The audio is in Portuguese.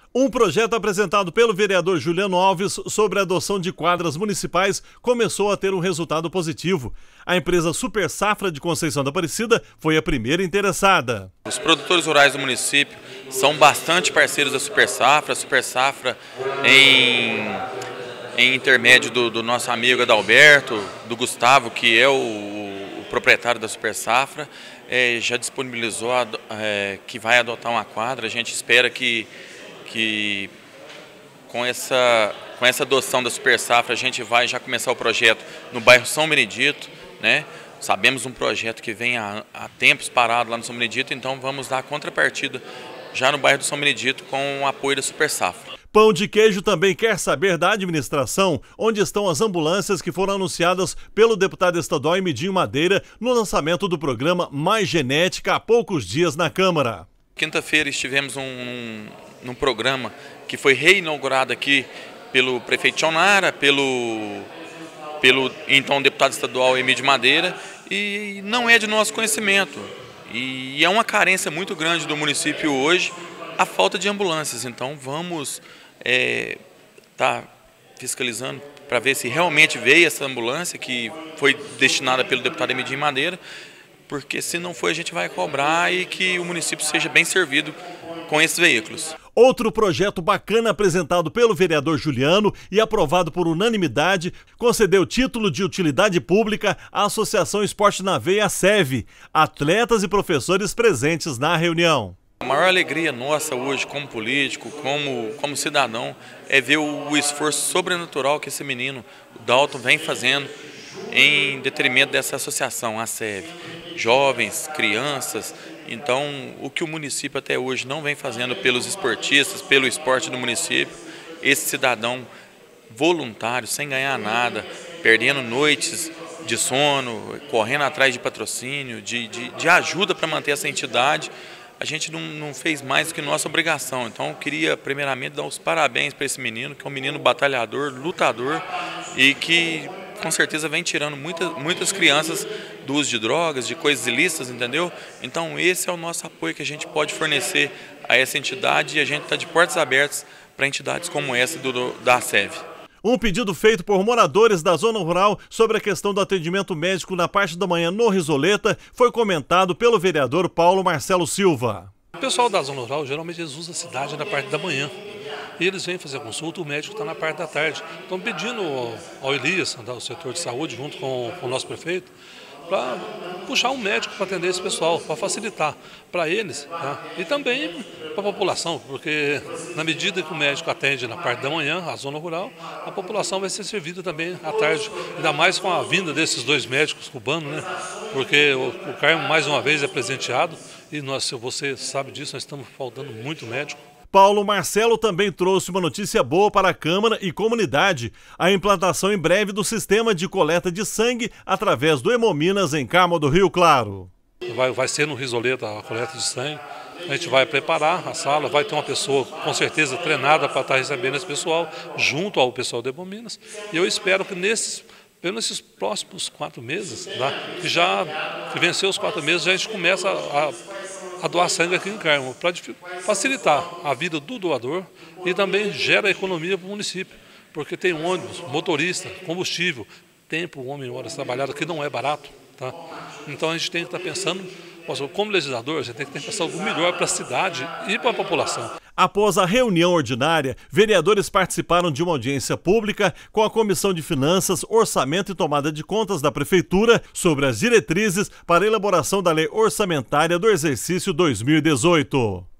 Um projeto apresentado pelo vereador Juliano Alves sobre a adoção de quadras municipais começou a ter um resultado positivo. A empresa Super Safra de Conceição da Aparecida foi a primeira interessada. Os produtores rurais do município são bastante parceiros da Super Safra. A Super Safra, em intermédio do nosso amigo Adalberto, do Gustavo, que é o proprietário da Super Safra, já disponibilizou que vai adotar uma quadra. A gente espera que com essa adoção da Super Safra a gente vai já começar o projeto no bairro São Benedito, né? Sabemos um projeto que vem há tempos parado lá no São Benedito, então vamos dar a contrapartida já no bairro do São Benedito com o apoio da Super Safra. Pão de Queijo também quer saber da administração onde estão as ambulâncias que foram anunciadas pelo deputado estadual Emidinho Madeira no lançamento do programa Mais Genética há poucos dias na Câmara. Quinta-feira estivemos num programa que foi reinaugurado aqui pelo prefeito Tionara, pelo então deputado estadual Emidinho Madeira, e não é de nosso conhecimento. E é uma carência muito grande do município hoje a falta de ambulâncias. Então vamos tá fiscalizando para ver se realmente veio essa ambulância que foi destinada pelo deputado Emidinho Madeira, porque se não for a gente vai cobrar e que o município seja bem servido com esses veículos. Outro projeto bacana apresentado pelo vereador Juliano e aprovado por unanimidade concedeu título de utilidade pública à Associação Esporte na Veia, ASEV, atletas e professores presentes na reunião. A maior alegria nossa hoje como político, como cidadão, é ver o esforço sobrenatural que esse menino, o Dalton, vem fazendo em detrimento dessa associação, a ASEV. Jovens, crianças. Então, o que o município até hoje não vem fazendo pelos esportistas, pelo esporte do município, esse cidadão voluntário, sem ganhar nada, perdendo noites de sono, correndo atrás de patrocínio, de ajuda para manter essa entidade, a gente não fez mais do que nossa obrigação. Então, eu queria primeiramente dar os parabéns para esse menino, que é um menino batalhador, lutador e que com certeza vem tirando muitas crianças do uso de drogas, de coisas ilícitas, entendeu? Então esse é o nosso apoio que a gente pode fornecer a essa entidade, e a gente está de portas abertas para entidades como essa da ASEV. Um pedido feito por moradores da zona rural sobre a questão do atendimento médico na parte da manhã no Risoleta foi comentado pelo vereador Paulo Marcelo Silva. O pessoal da zona rural geralmente usa a cidade na parte da manhã. E eles vêm fazer consulta, o médico está na parte da tarde. Estão pedindo ao Elias, do setor de saúde, junto com o nosso prefeito, para puxar um médico para atender esse pessoal, para facilitar para eles, tá? E também para a população, porque na medida que o médico atende na parte da manhã, a zona rural, a população vai ser servida também à tarde, ainda mais com a vinda desses dois médicos cubanos, né? Porque o Carmo mais uma vez é presenteado e nós, se você sabe disso, nós estamos faltando muito médico. Paulo Marcelo também trouxe uma notícia boa para a Câmara e comunidade: a implantação em breve do sistema de coleta de sangue através do Hemominas em Carmo do Rio Claro. Vai ser no Risoleta a coleta de sangue, a gente vai preparar a sala, vai ter uma pessoa com certeza treinada para estar recebendo esse pessoal, junto ao pessoal do Hemominas, e eu espero que nesses próximos 4 meses, tá? que vencer os 4 meses, a gente começa a doar sangue aqui em Carmo, para facilitar a vida do doador e também gera economia para o município, porque tem ônibus, motorista, combustível, tempo, homem, horas trabalhadas, que não é barato, tá? Então a gente tem que estar pensando, como legislador, a gente tem que pensar algo melhor para a cidade e para a população. Após a reunião ordinária, vereadores participaram de uma audiência pública com a Comissão de Finanças, Orçamento e Tomada de Contas da Prefeitura sobre as diretrizes para a elaboração da Lei Orçamentária do exercício 2018.